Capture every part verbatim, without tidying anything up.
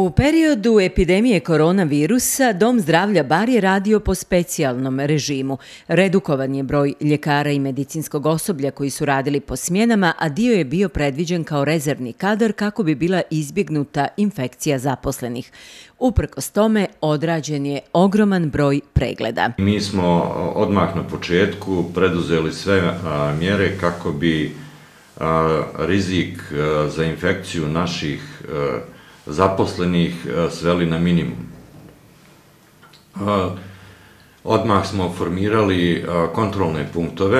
U periodu epidemije koronavirusa Dom zdravlja Bar je radio po specijalnom režimu. Redukovan je broj ljekara i medicinskog osoblja koji su radili po smjenama, a dio je bio predviđen kao rezervni kadar kako bi bila izbjegnuta infekcija zaposlenih. Uprkos tome, odrađen je ogroman broj pregleda. Mi smo odmah na početku preduzeli sve mjere kako bi rizik za infekciju naših zaposlenih sveli na minimum. Odmah smo formirali kontrolne punktove,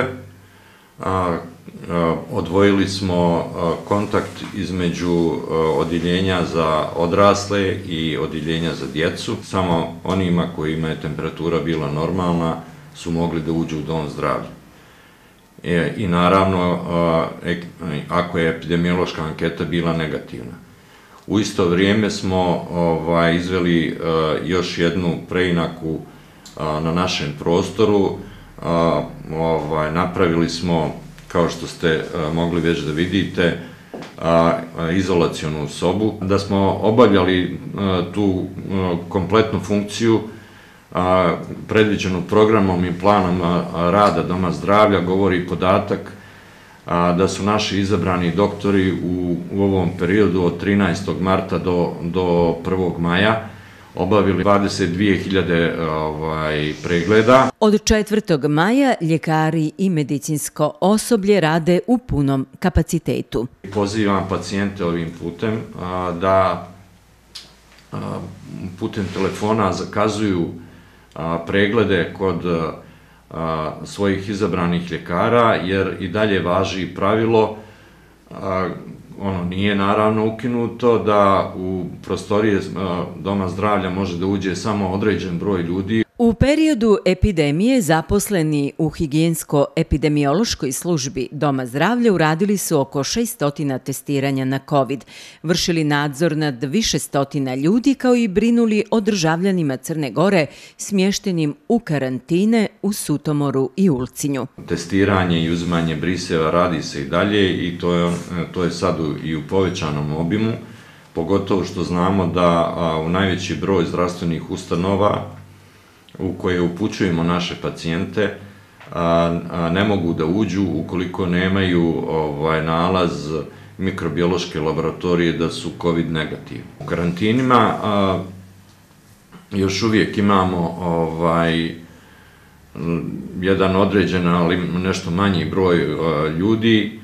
odvojili smo kontakt između odjeljenja za odrasle i odjeljenja za djecu. Samo onima kojima je temperatura bila normalna su mogli da uđu u dom zdravlja. I naravno, ako je epidemiološka anketa bila negativna. U isto vrijeme smo izveli još jednu preinaku na našem prostoru. Napravili smo, kao što ste mogli već da vidite, izolacionu sobu. Da smo obavljali tu kompletnu funkciju predviđenu programom i planom rada Doma zdravlja govori podatak da su naši izabrani doktori u ovom periodu od trinaestog marta do prvog maja obavili dvadeset dvije hiljade pregleda. Od četvrtog maja ljekari i medicinsko osoblje rade u punom kapacitetu. Pozivam pacijente ovim putem da putem telefona zakazuju preglede kod svojih izabranih ljekara, jer i dalje važi pravilo, ono nije naravno ukinuto, da u prostorije Doma zdravlja može da uđe samo određen broj ljudi. U periodu epidemije zaposleni u higijensko-epidemiološkoj službi Doma zdravlja uradili su oko šesto testiranja na COVID, vršili nadzor nad više stotina ljudi kao i brinuli o državljanima Crne Gore smještenim u karantine u Sutomoru i Ulcinju. Testiranje i uzimanje briseva radi se i dalje i to je sad i u povećanom obimu, pogotovo što znamo da u najveći broj zdravstvenih ustanova u koje upućujemo naše pacijente ne mogu da uđu ukoliko nemaju nalaz mikrobiološke laboratorije da su COVID negativni. U karantinima još uvijek imamo jedan određen, ali nešto manji broj ljudi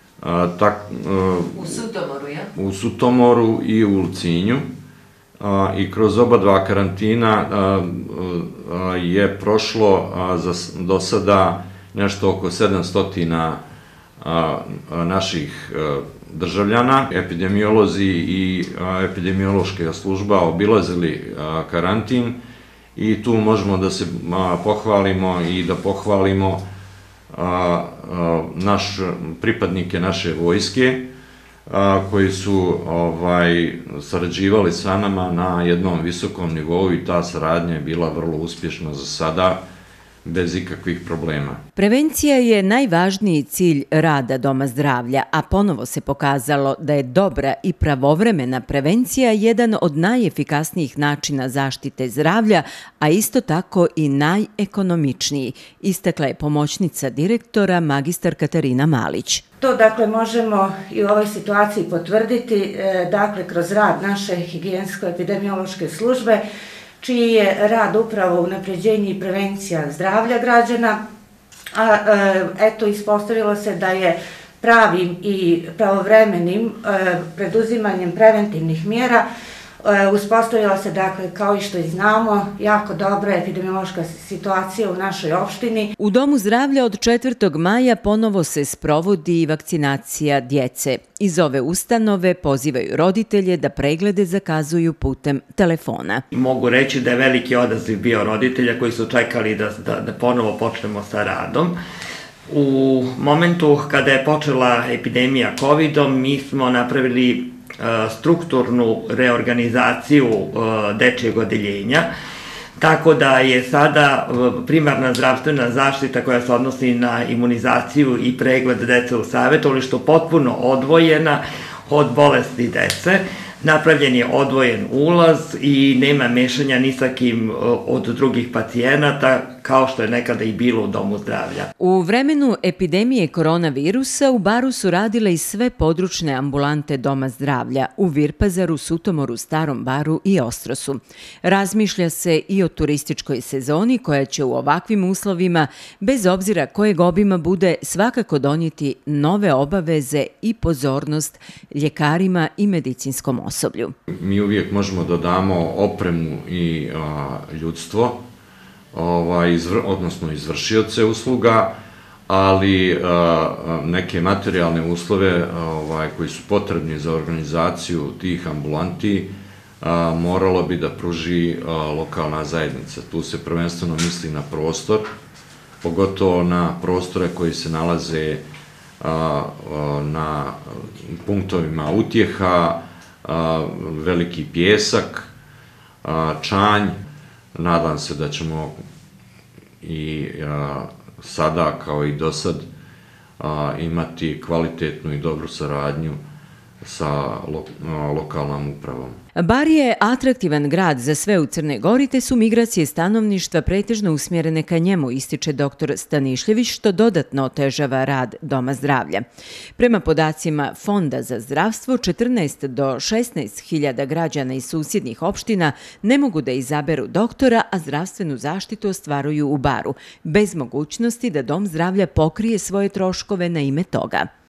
u Sutomoru, ja? U Sutomoru i u Ulcinju. I kroz oba dva karantina je prošlo do sada nešto oko sedamsto naših državljana. Epidemiolozi i epidemiološka služba obilazili karantin i tu možemo da se pohvalimo i da pohvalimo pripadnike naše vojske, koji su sarađivali sa nama na jednom visokom nivou i ta saradnja je bila vrlo uspješna za sada, bez ikakvih problema. Prevencija je najvažniji cilj rada Doma zdravlja, a ponovo se pokazalo da je dobra i pravovremena prevencija jedan od najefikasnijih načina zaštite zdravlja, a isto tako i najekonomičniji, istakla je pomoćnica direktora magistar Katarina Malić. To dakle možemo i u ovoj situaciji potvrditi, dakle kroz rad naše higijensko-epidemiološke službe, čiji je rad upravo unapređenje i prevencija zdravlja građana, a eto ispostavilo se da je pravim i pravovremenim preduzimanjem preventivnih mjera uspostavila se, dakle, kao i što i znamo, jako dobra epidemiološka situacija u našoj opštini. U Domu zdravlja od četvrtog maja ponovo se sprovodi vakcinacija djece. Iz ove ustanove pozivaju roditelje da preglede zakazuju putem telefona. Mogu reći da je veliki odaziv bio roditelja koji su čekali da ponovo počnemo sa radom. U momentu kada je počela epidemija kovidom, mi smo napravili strukturnu reorganizaciju dečijeg odeljenja, tako da je sada primarna zdravstvena zaštita koja se odnosi na imunizaciju i pregled dece u savjetovalištu potpuno odvojena od bolesti dece. napravljen je odvojen ulaz i nema mešanja ni sa kim od drugih pacijenata, kao što je nekada i bilo u domu zdravlja. U vremenu epidemije koronavirusa u baru su radile i sve područne ambulante doma zdravlja u Virpazaru, Sutomoru, Starom Baru i Ostrosu. Razmišlja se i o turističkoj sezoni koja će u ovakvim uslovima, bez obzira kojeg obima bude, svakako donijeti nove obaveze i pozornost ljekarima i medicinskom osoblju. Mi uvijek možemo da damo opremu i a, ljudstvo, ovaj, izvr, odnosno izvršioce usluga, ali a, neke materijalne uslove ovaj, koji su potrebni za organizaciju tih ambulanti a, moralo bi da pruži a, lokalna zajednica. Tu se prvenstveno misli na prostor, pogotovo na prostore koji se nalaze a, a, na punktovima utjeha, a, veliki pjesak, a, čanj. Nadam se da ćemo i a, sada kao i do sad a, imati kvalitetnu i dobru saradnju sa lo, a, lokalnom upravom. Bar je atraktivan grad za sve u Crnoj Gori, te su migracije stanovništva pretežno usmjerene ka njemu, ističe doktor Stanišljević, što dodatno otežava rad doma zdravlja. Prema podacima Fonda za zdravstvo, četrnaest do šesnaest hiljada građana iz susjednih opština ne mogu da izaberu doktora, a zdravstvenu zaštitu ostvaruju u Baru, bez mogućnosti da dom zdravlja pokrije svoje troškove na ime toga.